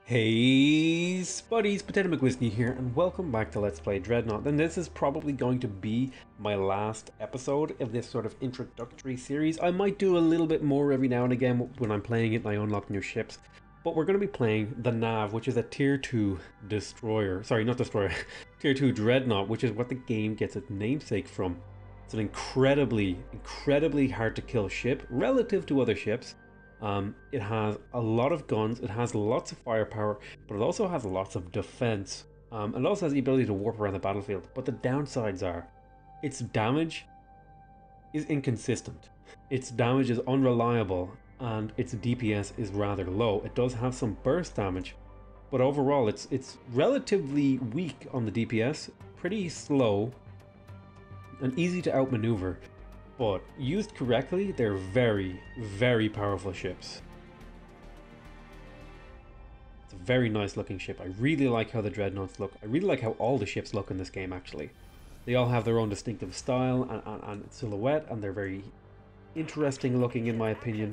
Hey Spuddies, Potato McWhiskey here, and welcome back to Let's Play Dreadnought. And this is probably going to be my last episode of this sort of introductory series. I might do a little bit more every now and again when I'm playing it and I unlock new ships. But we're going to be playing the Nav, which is a Tier 2 destroyer. Sorry, not destroyer. Tier 2 Dreadnought, which is what the game gets its namesake from. It's an incredibly hard to kill ship relative to other ships. It has a lot of guns, it has lots of firepower, but it also has lots of defense. It also has the ability to warp around the battlefield, but the downsides are its damage is inconsistent. Its damage is unreliable and its DPS is rather low. It does have some burst damage, but overall it's relatively weak on the DPS, pretty slow and easy to outmaneuver. But used correctly, they're very powerful ships. It's a very nice looking ship. I really like how the Dreadnoughts look. I really like how all the ships look in this game actually. They all have their own distinctive style and silhouette, and they're very interesting looking in my opinion.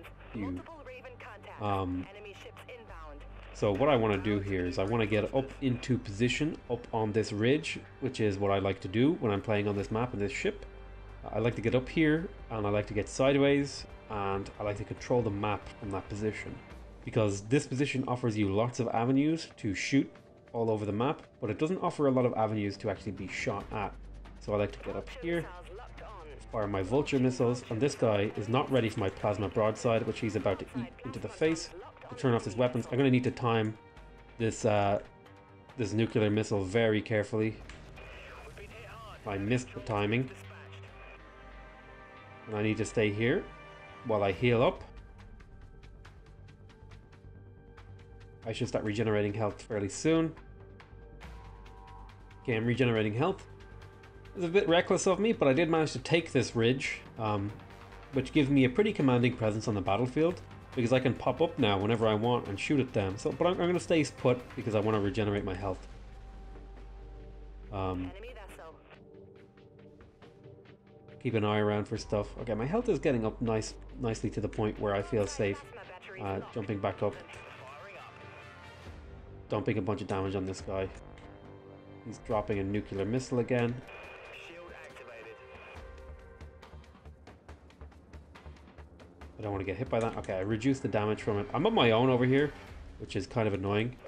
So what I want to do here is I want to get up into position up on this ridge, which is what I like to do when I'm playing on this map and this ship. I like to get up here, and I like to get sideways, and I like to control the map from that position, because this position offers you lots of avenues to shoot all over the map, but it doesn't offer a lot of avenues to actually be shot at. So I like to get up here, fire my vulture missiles, and this guy is not ready for my plasma broadside, which he's about to eat into the face. To turn off his weapons, I'm going to need to time this this nuclear missile very carefully. I missed the timing. And I need to stay here while I heal up. I should start regenerating health fairly soon. Okay, I'm regenerating health. It's a bit reckless of me, but I did manage to take this ridge, which gives me a pretty commanding presence on the battlefield, because I can pop up now whenever I want and shoot at them. So, but I'm going to stay put because I want to regenerate my health. Keep an eye around for stuff. Okay, my health is getting up nicely to the point where I feel safe. Jumping back up. Dumping a bunch of damage on this guy. He's dropping a nuclear missile again. I don't want to get hit by that. Okay, I reduced the damage from it. I'm on my own over here, which is kind of annoying.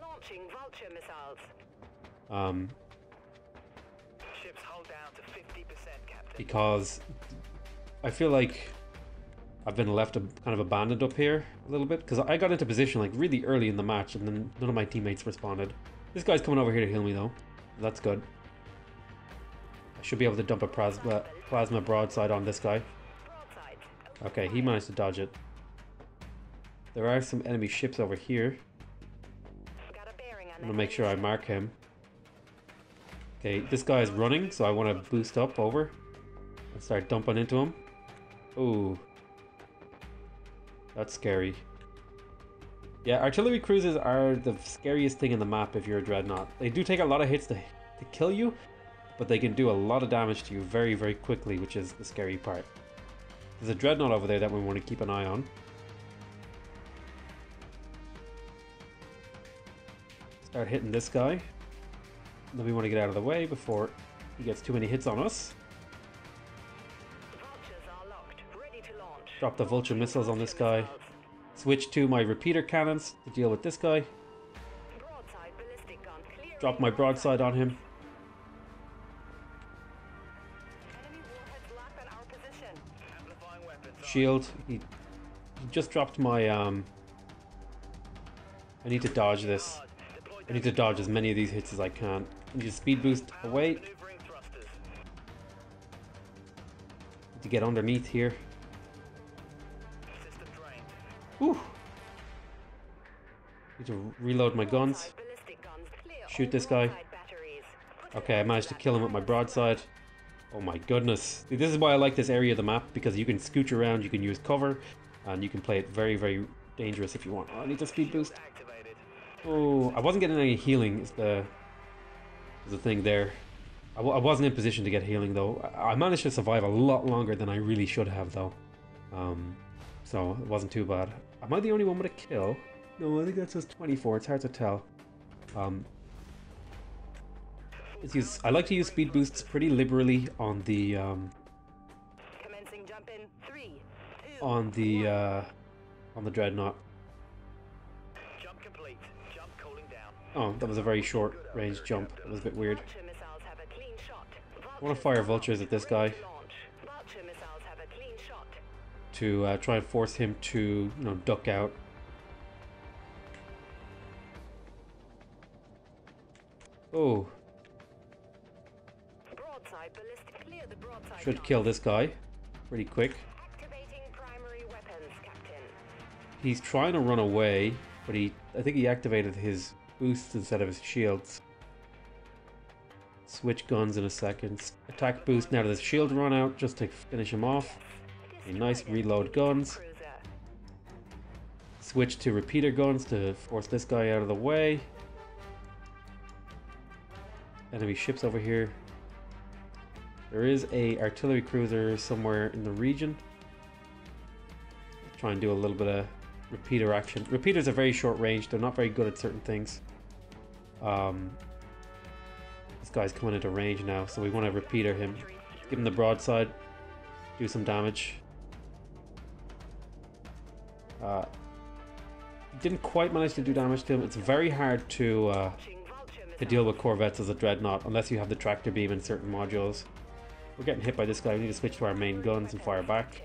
Because I feel like I've been left kind of abandoned up here a little bit, because I got into position like really early in the match and then none of my teammates responded. This guy's coming over here to heal me though. That's good. I should be able to dump a plasma broadside on this guy. Okay, he managed to dodge it. There are some enemy ships over here. I'm gonna make sure I mark him. Okay, this guy is running, so I want to boost up over and start dumping into him. Ooh. That's scary. Yeah, artillery cruisers are the scariest thing in the map if you're a Dreadnought. They do take a lot of hits to kill you, but they can do a lot of damage to you very quickly, which is the scary part. There's a Dreadnought over there that we want to keep an eye on. Start hitting this guy. Then we want to get out of the way before he gets too many hits on us. Drop the vulture missiles on this guy. Switch to my repeater cannons to deal with this guy. Drop my broadside on him. Shield. He just dropped my I need to dodge this. I need to dodge as many of these hits as I can. I need to speed boost away. Need to get underneath here. Whew. Need to reload my guns. Shoot this guy. Okay, I managed to kill him with my broadside. Oh my goodness. See, this is why I like this area of the map, because you can scooch around, you can use cover, and you can play it very dangerous if you want. Oh, I need to speed boost. Oh, I wasn't getting any healing is the thing there. I wasn't in position to get healing though. I managed to survive a lot longer than I really should have though. So it wasn't too bad. Am I the only one with a kill? No, I think that says 24. It's hard to tell. I like to use speed boosts pretty liberally on the Commencing jump in 3, 2, on the Dreadnought. Jump complete. Jump cooling down. Oh, that was a very short range jump. It was a bit weird. Vulture missiles have a clean shot. I want to fire vultures at this guy Launch. Vulture missiles have a clean shot. to try and force him to, you know, duck out. Oh, Broadside ballistic. Clear the broadside. should target. kill this guy pretty quick. Activating primary weapons, Captain. He's trying to run away, but I think he activated his boosts instead of his shields. Switch guns in a second. Attack boost now that his shield run out just to finish him off. Okay, nice reload guns. Cruiser. Switch to repeater guns to force this guy out of the way. Enemy ships over here. There is a artillery cruiser somewhere in the region. Try and do a little bit of repeater action. Repeaters are very short range. They're not very good at certain things. This guy's coming into range now, so we want to repeater him. Give him the broadside. Do some damage. Didn't quite manage to do damage to him. It's very hard to deal with corvettes as a dreadnought unless you have the tractor beam in certain modules. We're getting hit by this guy. We need to switch to our main guns and fire back.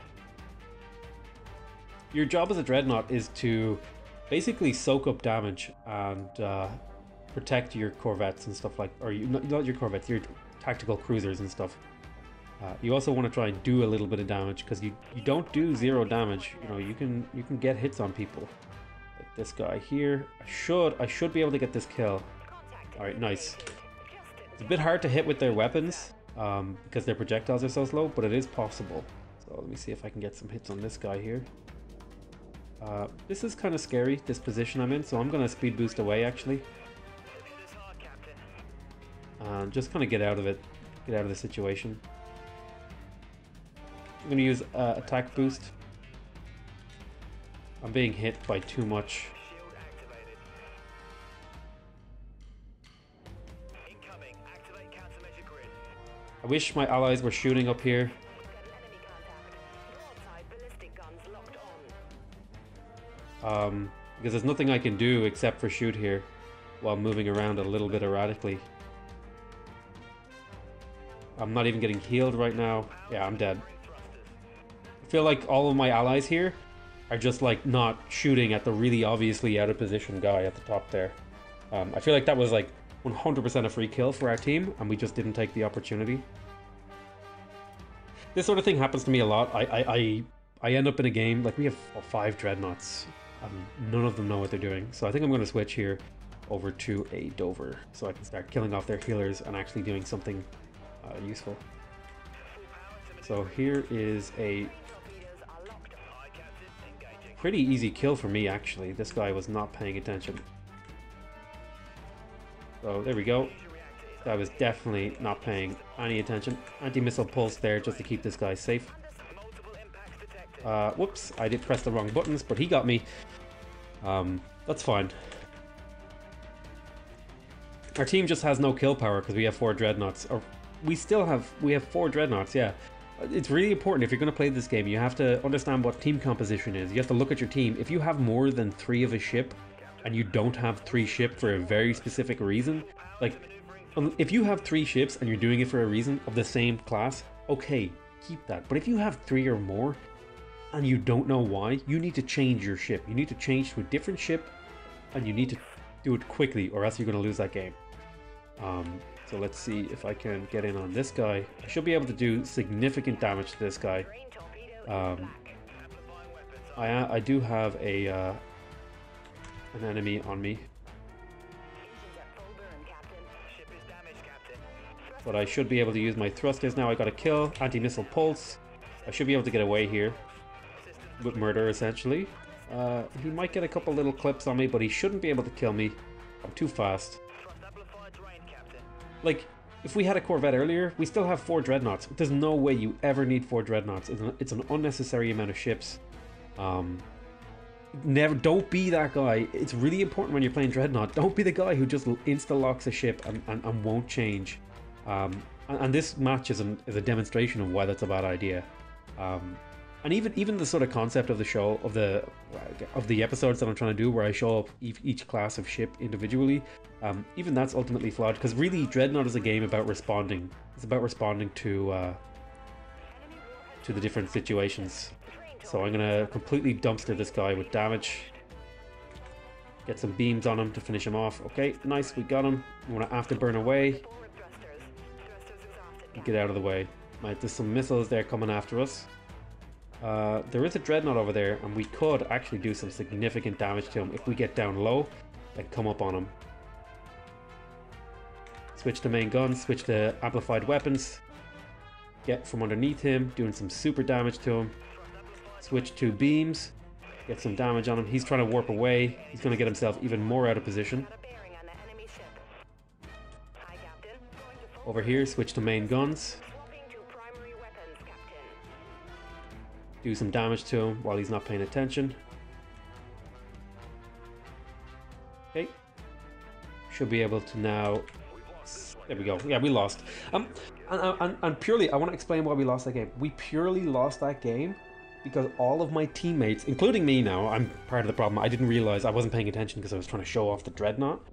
Your job as a dreadnought is to basically soak up damage and protect your corvettes and stuff like, or not your corvettes, your tactical cruisers and stuff. You also want to try and do a little bit of damage because you don't do zero damage. You know, you can get hits on people. Like this guy here. I should be able to get this kill. All right, nice. It's a bit hard to hit with their weapons because their projectiles are so slow, but it is possible. So let me see if I can get some hits on this guy here. This is kind of scary, this position I'm in, so I'm going to speed boost away actually. And just kind of get out of it, get out of the situation. I'm going to use attack boost. I'm being hit by too much. Shield activated. Incoming. Activate countermeasure grid. I wish my allies were shooting up here. We've got an enemy contact. Broadside ballistic guns locked on. Because there's nothing I can do except for shoot here while moving around a little bit erratically. I'm not even getting healed right now. Yeah, I'm dead. I feel like all of my allies here are just like not shooting at the really obviously out of position guy at the top there. I feel like that was like 100% a free kill for our team and we just didn't take the opportunity. This sort of thing happens to me a lot. I end up in a game, like we have 5 dreadnoughts and none of them know what they're doing. So I think I'm going to switch here over to a Dover so I can start killing off their healers and actually doing something useful. So here is a Torpedoes are locked on. Aye, Captain. Engaging. pretty easy kill for me actually. This guy was not paying attention. So there we go. This guy was definitely not paying any attention. Anti-missile pulse there just to keep this guy safe. Multiple impacts detected. Whoops, I did press the wrong buttons, but he got me. That's fine. Our team just has no kill power because we have 4 dreadnoughts. Or we have 4 dreadnoughts, yeah. It's really important if you're going to play this game, you have to understand what team composition is. You have to look at your team. If you have more than 3 of a ship and you don't have 3 ship for a very specific reason, like if you have 3 ships and you're doing it for a reason of the same class, okay, keep that. But if you have 3 or more and you don't know why, you need to change your ship. You need to change to a different ship and you need to do it quickly or else you're going to lose that game. So let's see if I can get in on this guy. I should be able to do significant damage to this guy. Green torpedo is back. Amplifying weapons. I do have a an enemy on me, Engines at full burn, Captain. Ship is damaged, Captain. but I should be able to use my thrusters now. I got a kill, anti-missile pulse. I should be able to get away here with murder, essentially. He might get a couple little clips on me, but he shouldn't be able to kill me. I'm too fast. Thrust amplifier drained, Captain. Like, if we had a Corvette earlier, we still have 4 dreadnoughts. There's no way you ever need 4 dreadnoughts. It's an unnecessary amount of ships. don't be that guy. It's really important when you're playing Dreadnought. Don't be the guy who just insta-locks a ship and won't change. And this match is a demonstration of why that's a bad idea. And even the sort of concept of the show, of the episodes that I'm trying to do, where I show up each class of ship individually, even that's ultimately flawed, because really Dreadnought is a game about responding. It's about responding to the different situations. So I'm gonna completely dumpster this guy with damage. Get some beams on him to finish him off. Okay, nice, we got him. We want to afterburn away. Get out of the way. Right, there's some missiles there coming after us. There is a Dreadnought over there, and we could actually do some significant damage to him if we get down low and come up on him. Switch to main guns, switch to amplified weapons. Get from underneath him, doing some super damage to him. Switch to beams, get some damage on him. He's trying to warp away. He's going to get himself even more out of position. Over here, switch to main guns. Do some damage to him while he's not paying attention. Okay. Should be able to now... There we go. Yeah, we lost. And purely, I want to explain why we lost that game. We purely lost that game because all of my teammates, including me now, I'm part of the problem. I didn't realize, I wasn't paying attention because I was trying to show off the Dreadnought.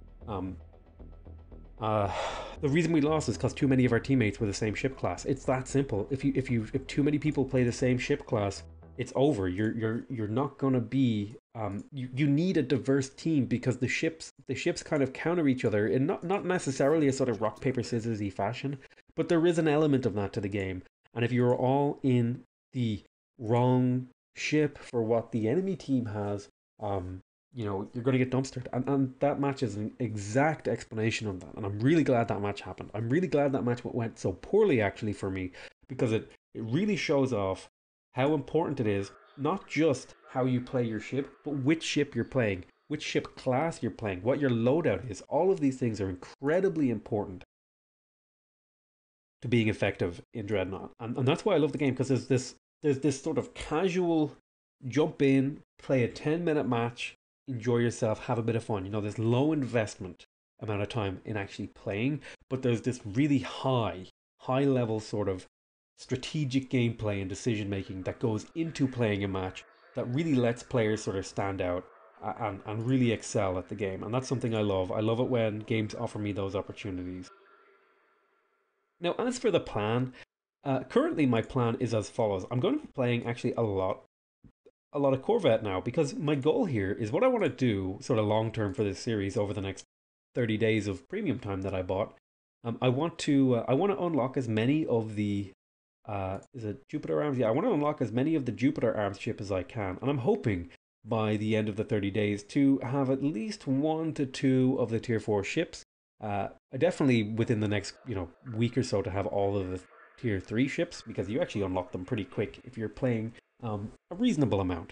The reason we lost is because too many of our teammates were the same ship class. It's that simple. If too many people play the same ship class, it's over. You're not gonna be. You need a diverse team because the ships kind of counter each other in not necessarily a sort of rock paper scissors-y fashion, but there is an element of that to the game. And if you're all in the wrong ship for what the enemy team has, you know, you're going to get dumpstered. And that match is an exact explanation of that. And I'm really glad that match happened. I'm really glad that match went so poorly, actually, for me, because it really shows off how important it is, not just how you play your ship, but which ship you're playing, which ship class you're playing, what your loadout is. All of these things are incredibly important to being effective in Dreadnought. And that's why I love the game, because there's this sort of casual jump in, play a 10-minute match, enjoy yourself, have a bit of fun. You know, there's low investment amount of time in actually playing, but there's this really high level sort of strategic gameplay and decision making that goes into playing a match that really lets players sort of stand out and really excel at the game. And that's something I love. I love it when games offer me those opportunities. Now, as for the plan, currently my plan is as follows. I'm going to be playing actually a lot of Corvette now, because my goal here is what I want to do sort of long term for this series over the next 30 days of premium time that I bought. I want to unlock as many of the is it Jupiter Arms? Yeah, I want to unlock as many of the Jupiter Arms ship as I can, and I'm hoping by the end of the 30 days to have at least 1 to 2 of the tier 4 ships. Definitely within the next week or so to have all of the tier 3 ships, because you actually unlock them pretty quick if you're playing a reasonable amount.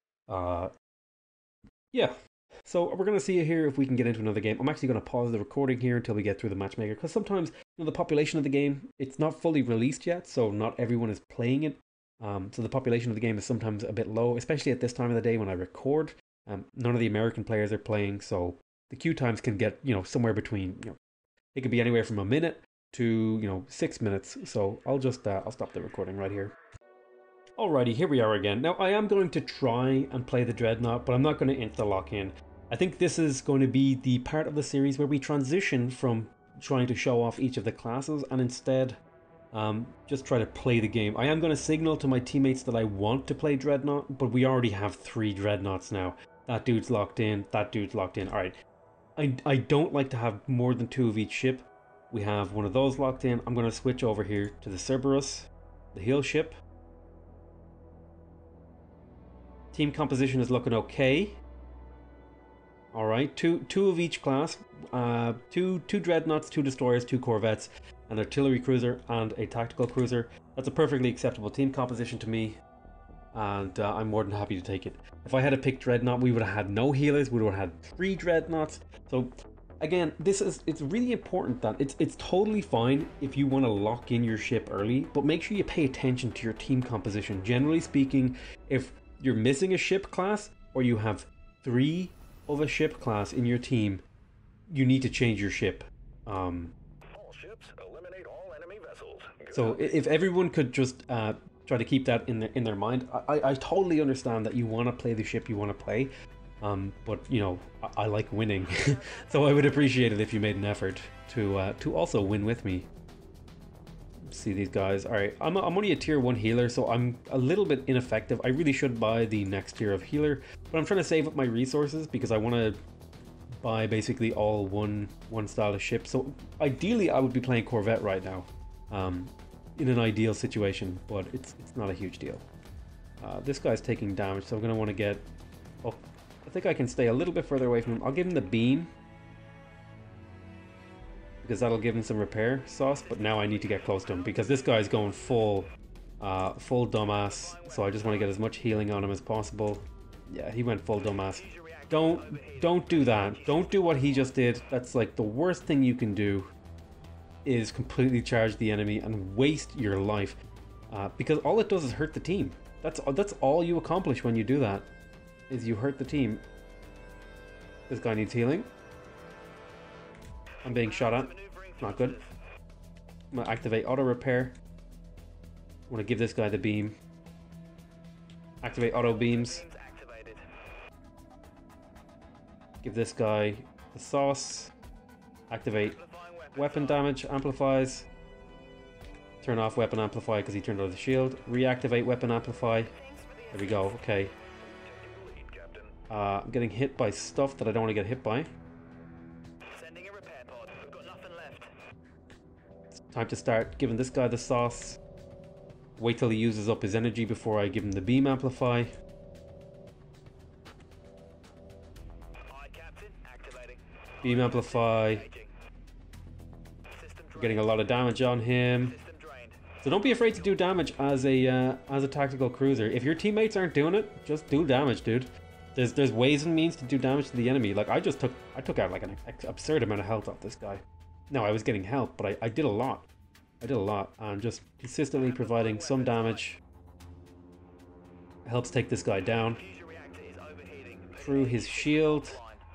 Yeah, so we're going to see here if we can get into another game. I'm actually going to pause the recording here until we get through the matchmaker, because sometimes the population of the game, it's not fully released yet, so not everyone is playing it. So the population of the game is sometimes a bit low, especially at this time of the day when I record. None of the American players are playing, so the queue times can get somewhere between it could be anywhere from a minute to 6 minutes. So I'll just I'll stop the recording right here. Alrighty, here we are again. Now I am going to try and play the Dreadnought, but I'm not going to insta lock in. I think this is going to be the part of the series where we transition from trying to show off each of the classes and instead just try to play the game. I am going to signal to my teammates that I want to play Dreadnought, but we already have 3 Dreadnoughts now. That dude's locked in, that dude's locked in. Alright, I don't like to have more than 2 of each ship. We have one of those locked in. I'm going to switch over here to the Cerberus, the heel ship. Team composition is looking okay. Alright, two of each class. Two Dreadnoughts, 2 destroyers, 2 corvettes, an artillery cruiser and a tactical cruiser. That's a perfectly acceptable team composition to me, and I'm more than happy to take it. If I had to pick Dreadnought, we would have had no healers. We would have had 3 Dreadnoughts. So again, it's really important that it's totally fine if you want to lock in your ship early, but make sure you pay attention to your team composition. Generally speaking, if you're missing a ship class, or you have 3 of a ship class in your team, you need to change your ship. All ships, eliminate all enemy vessels. So if everyone could just try to keep that in their mind, I totally understand that you want to play the ship you want to play, but you know I like winning, so I would appreciate it if you made an effort to also win with me. See these guys. All right, I'm only a tier 1 healer, so I'm a little bit ineffective. I really should buy the next tier of healer, but I'm trying to save up my resources because I want to buy basically all one style of ship. So ideally I would be playing Corvette right now, in an ideal situation, but it's not a huge deal. This guy's taking damage, so I'm gonna want to get up. I think I can stay a little bit further away from him. I'll give him the beam because that'll give him some repair sauce, but now I need to get close to him because this guy's going full dumbass, so I just want to get as much healing on him as possible. Yeah, he went full dumbass. Don't do that. Don't do what he just did. That's like the worst thing you can do, is completely charge the enemy and waste your life, because all it does is hurt the team. That's all you accomplish when you do that, is you hurt the team. This guy needs healing. I'm being shot at. Not good. I'm gonna activate auto repair. I want to give this guy the beam. Activate auto beams. Give this guy the sauce. Activate weapon damage, amplifies. Turn off weapon amplify because he turned off the shield. Reactivate weapon amplify. There we go, okay. I'm getting hit by stuff that I don't want to get hit by. Sending a repair pod. We've got nothing left. It's time to start giving this guy the sauce. Wait till he uses up his energy before I give him the beam amplify. Aye, Captain. Activating. Beam amplify. We're getting a lot of damage on him. System drained. So don't be afraid to do damage as a tactical cruiser. If your teammates aren't doing it, just do damage, dude. There's ways and means to do damage to the enemy. Like I took out like an absurd amount of health off this guy. No, I was getting help, but I did a lot. I did a lot. I'm just consistently providing some damage. Helps take this guy down. Fusion reactor is overheating. Through his shield.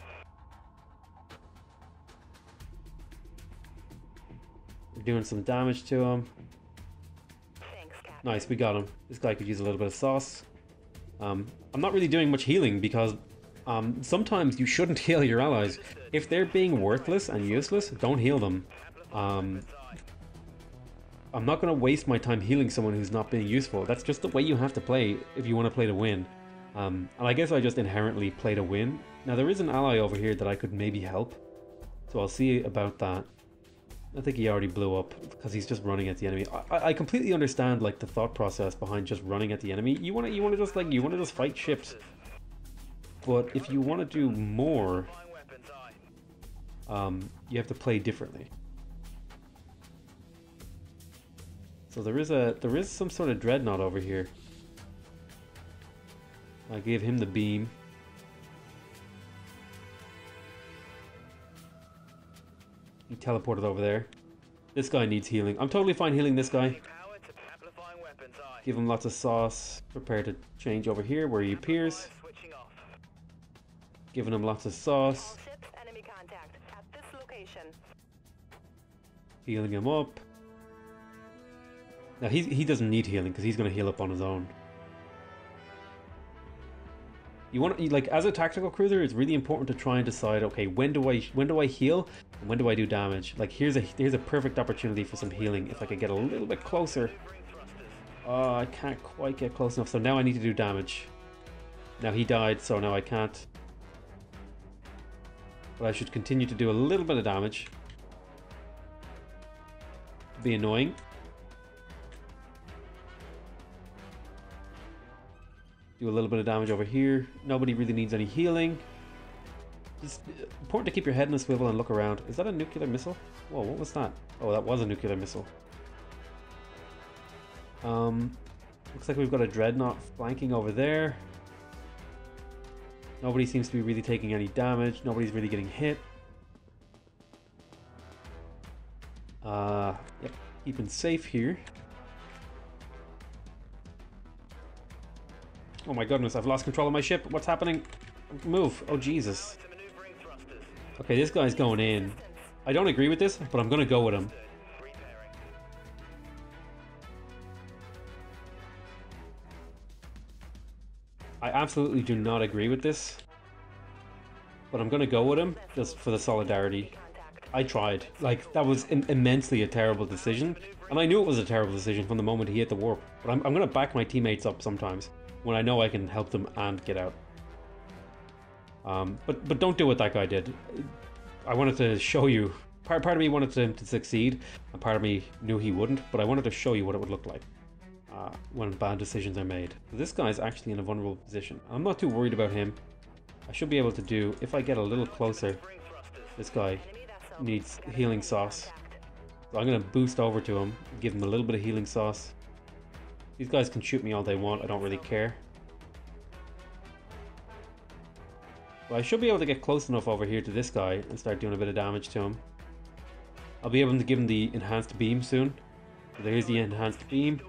We're doing some damage to him. Thanks, Captain. Nice, we got him. This guy could use a little bit of sauce. I'm not really doing much healing because sometimes you shouldn't heal your allies. If they're being worthless and useless, don't heal them. I'm not going to waste my time healing someone who's not being useful. That's just the way you have to play if you want to play to win. And I guess I just inherently play to win. Now there is an ally over here that I could maybe help, so I'll see about that. I think he already blew up because he's just running at the enemy. I completely understand like the thought process behind just running at the enemy. You want to just fight ships. But if you want to do more, you have to play differently. So there is some sort of dreadnought over here. I gave him the beam. He teleported over there. This guy needs healing. I'm totally fine healing this guy. Power to amplifying weapons. Aye. Give him lots of sauce. Prepare to change over here where he appears. Switching off. Giving him lots of All sauce. ships, enemy contact at this location. Healing him up. Now he doesn't need healing because he's going to heal up on his own. Like as a tactical cruiser, it's really important to try and decide, okay, when do I heal and when do I do damage? Like here's a perfect opportunity for some healing if I could get a little bit closer. I can't quite get close enough, so now I need to do damage. Now he died, so now I can't. But I should continue to do a little bit of damage. Be annoying. Do a little bit of damage over here. Nobody really needs any healing. It's important to keep your head in a swivel and look around. Is that a nuclear missile? Whoa, what was that? Oh, that was a nuclear missile. Looks like we've got a dreadnought flanking over there. Nobody seems to be really taking any damage. Nobody's really getting hit. Yep, keeping safe here. Oh my goodness, I've lost control of my ship. What's happening? Move. Oh Jesus. Maneuvering thrusters. Okay, this guy's going in. I don't agree with this, but I'm gonna go with him. Repairing. I absolutely do not agree with this, but I'm gonna go with him just for the solidarity. I tried. Like, that was immensely a terrible decision, and I knew it was a terrible decision from the moment he hit the warp. But I'm gonna back my teammates up sometimes when I know I can help them and get out. But don't do what that guy did. I wanted to show you. Part of me wanted him to succeed, and part of me knew he wouldn't. But I wanted to show you what it would look like when bad decisions are made. This guy's actually in a vulnerable position. I'm not too worried about him. I should be able to do, if I get a little closer. This guy needs healing sauce. So I'm going to boost over to him, give him a little bit of healing sauce. These guys can shoot me all they want, I don't really care. But I should be able to get close enough over here to this guy and start doing a bit of damage to him. I'll be able to give him the enhanced beam soon. So there's the enhanced beam.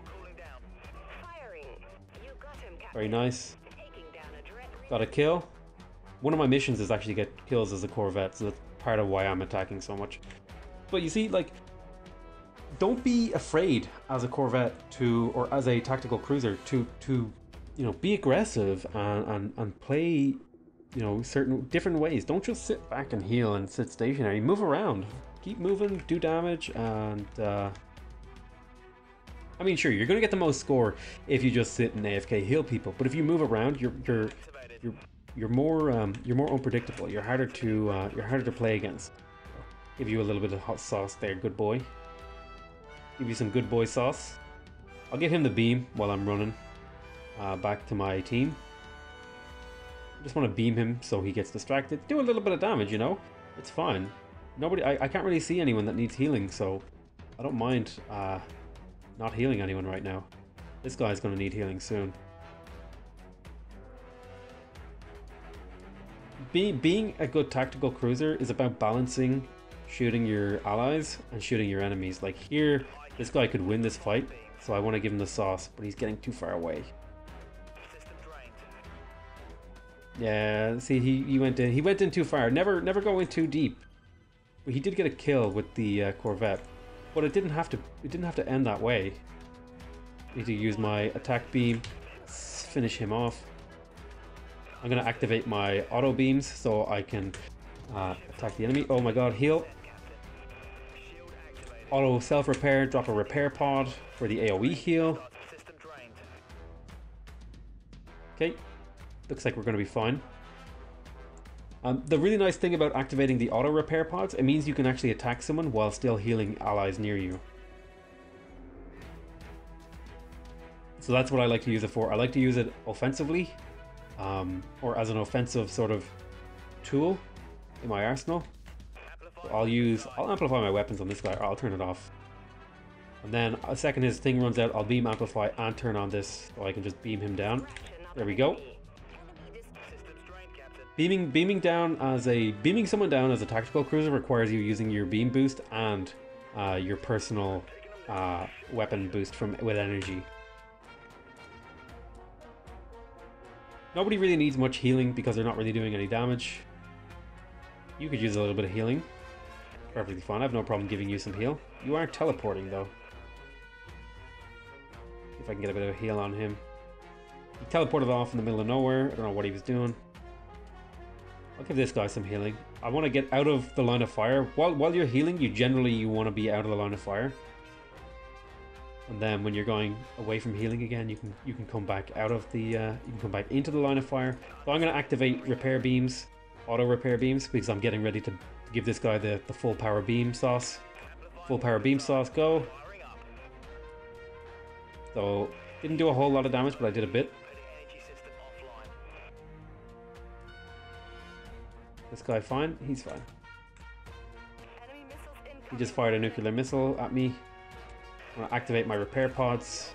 Very nice. Got a kill. One of my missions is actually get kills as a Corvette, so that's part of why I'm attacking so much. But you see, like, don't be afraid as a Corvette to, or as a tactical cruiser to you know, be aggressive and play, you know, certain different ways. Don't just sit back and heal and sit stationary. Move around. Keep moving, do damage, and I mean, sure, you're gonna get the most score if you just sit and AFK heal people. But if you move around, you're more unpredictable. You're harder to play against. Give you a little bit of hot sauce there, good boy. Give you some good boy sauce. I'll give him the beam while I'm running back to my team. I just want to beam him so he gets distracted. Do a little bit of damage, you know. It's fine. Nobody, I can't really see anyone that needs healing, so I don't mind not healing anyone right now. This guy's going to need healing soon. Being a good tactical cruiser is about balancing shooting your allies and shooting your enemies. Like here, this guy could win this fight, so I want to give him the sauce, but he's getting too far away. Yeah, see, he went in too far. Never go in too deep. But he did get a kill with the Corvette, but it didn't have to end that way. Need to use my attack beam, finish him off. I'm gonna activate my auto beams so I can attack the enemy. Oh my god, heal. Auto self-repair, drop a repair pod for the AoE heal. Okay, looks like we're gonna be fine. The really nice thing about activating the auto repair pods, it means you can actually attack someone while still healing allies near you. So that's what I like to use it for. I like to use it offensively, or as an offensive sort of tool in my arsenal. So I'll amplify my weapons on this guy, or I'll turn it off. And then a second his thing runs out, I'll beam amplify and turn on this so I can just beam him down. There we go. Beaming someone down as a tactical cruiser requires you using your beam boost and your personal weapon boost with energy. Nobody really needs much healing because they're not really doing any damage. You could use a little bit of healing. Perfectly fine. I have no problem giving you some heal. You are teleporting though. See if I can get a bit of a heal on him. He teleported off in the middle of nowhere. I don't know what he was doing. I'll give this guy some healing. I want to get out of the line of fire. While you're healing, you want to be out of the line of fire. And then when you're going away from healing again, you can come back out of the you can come back into the line of fire. So I'm going to activate repair beams, auto repair beams, because I'm getting ready to give this guy the full power beam sauce. Full power beam sauce, go. So didn't do a whole lot of damage, but I did a bit. This guy fine? He's fine. He just fired a nuclear missile at me. I'm gonna activate my repair pods.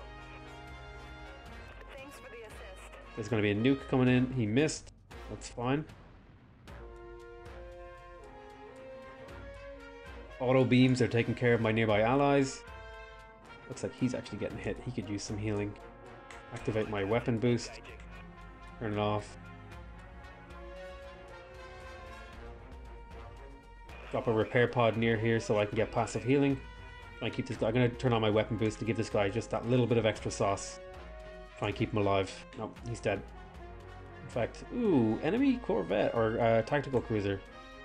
There's gonna be a nuke coming in. He missed. That's fine. Auto beams are taking care of my nearby allies. Looks like he's actually getting hit. He could use some healing. Activate my weapon boost. Turn it off. Drop a repair pod near here so I can get passive healing. Try and keep this guy. I'm going to turn on my weapon boost to give this guy just that little bit of extra sauce. Try and keep him alive. No, he's dead. In fact, ooh, enemy corvette or tactical cruiser.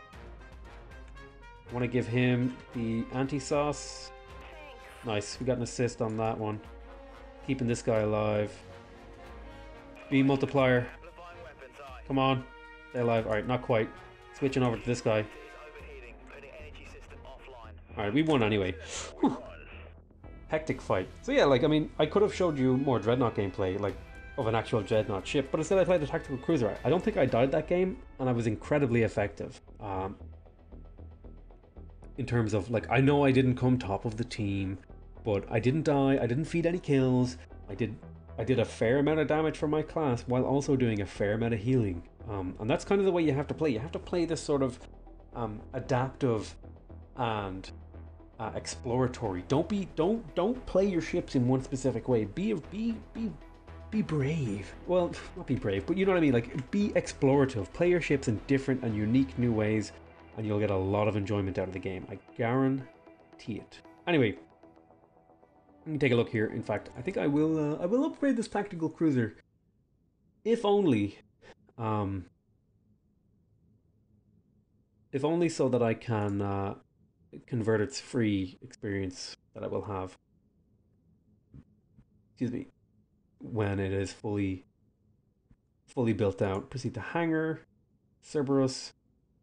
I want to give him the anti-sauce. Nice, we got an assist on that one. Keeping this guy alive. B multiplier. Come on, stay alive. Alright, not quite. Switching over to this guy. Alright, we won anyway. Whew. Hectic fight. So yeah, like, I mean, I could have showed you more Dreadnought gameplay, like, of an actual Dreadnought ship, but instead I played the tactical cruiser. I don't think I died that game, and I was incredibly effective. In terms of, like, I know I didn't come top of the team, but I didn't die, I didn't feed any kills, I did a fair amount of damage for my class while also doing a fair amount of healing. And that's kind of the way you have to play. You have to play this sort of adaptive and exploratory. Don't play your ships in one specific way. Be brave. Well, not be brave, but you know what I mean. Like, be explorative. Play your ships in different and unique new ways, and you'll get a lot of enjoyment out of the game. I guarantee it. Anyway, let me take a look here. In fact, I think I will upgrade this tactical cruiser, if only so that I can convert its free experience that I will have. Excuse me. When it is fully built out. Proceed to hangar, Cerberus,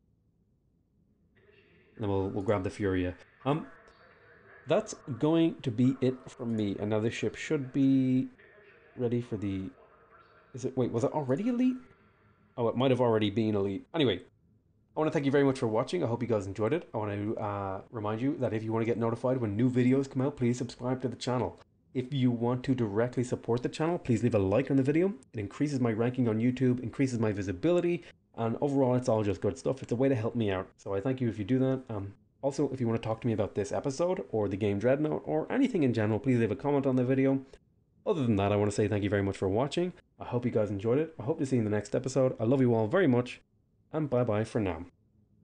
and then we'll grab the Furia. That's going to be it from me. And now this ship should be ready for the... Wait, was it already elite? Oh, it might have already been elite. Anyway, I want to thank you very much for watching. I hope you guys enjoyed it. I want to remind you that if you want to get notified when new videos come out, please subscribe to the channel. If you want to directly support the channel, please leave a like on the video. It increases my ranking on YouTube, increases my visibility, and overall it's all just good stuff. It's a way to help me out. So I thank you if you do that. Also, if you want to talk to me about this episode or the game Dreadnought or anything in general, please leave a comment on the video. Other than that, I want to say thank you very much for watching. I hope you guys enjoyed it. I hope to see you in the next episode. I love you all very much, and bye bye for now.